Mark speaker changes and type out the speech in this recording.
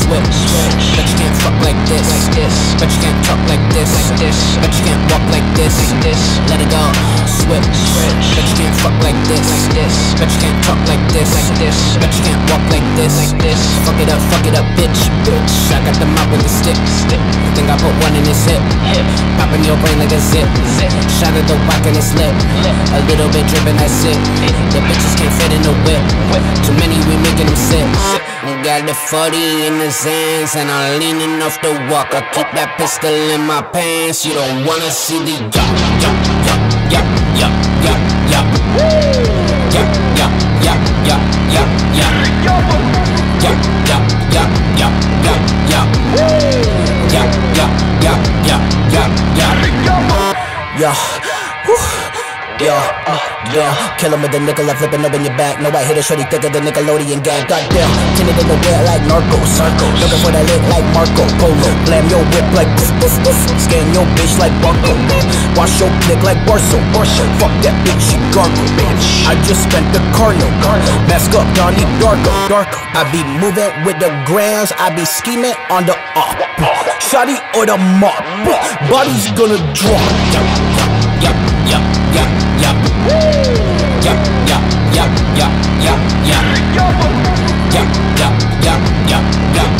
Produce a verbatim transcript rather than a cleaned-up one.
Speaker 1: switch. Bet you can't fuck like this, like this. Bet you can't talk like this, like this. Bet you can't walk like this, like this. Let it go, switch. Bet you can't fuck like this, like this. Bet you can't talk like this, like this. Bet you can't walk like this, like this. Fuck it up, fuck it up, bitch, bitch. I got the mop with the stick, stick. Think I put one in his hip, hip. Popping your brain like a zip, zip. Shot at the whack and it's lit, lit. A little bit dripping, that's it. The bitches can't fit in the whip, whip. Too many, we making them sit, sit. Got the forty in his hands and I'm leaning off the walk. I keep that pistol in my pants. You don't wanna see the yup, yup, yup, yup, yup, yup, yup. Yup, yup, yup, yup, yup, yup. Yup, yup, yup, yup, yup, yup. Yup, yup, yup, yup, yup, yup. Yeah, yeah, uh, yeah. Kill him with the nickel, I flip and open your back. No, I hit a shorty thicker than Nickelodeon gang. Goddamn, tinted in the wet like narcos. Looking for that lit like Marco Polo. Blam your whip like poof, poof, poof. Scan your bitch like Barco. Wash your click like Barso. Fuck that bitch, she gargle. I just spent the Carno. Mask up, Donnie Darko. Darko. I be moving with the grams. I be scheming on the up. Shotty or the mop. Body's gonna drop. Yup, yup, yup, yup, yup. Yup, yup, yup, yup, yup, yup. Yup, yup, yup, yup, yup.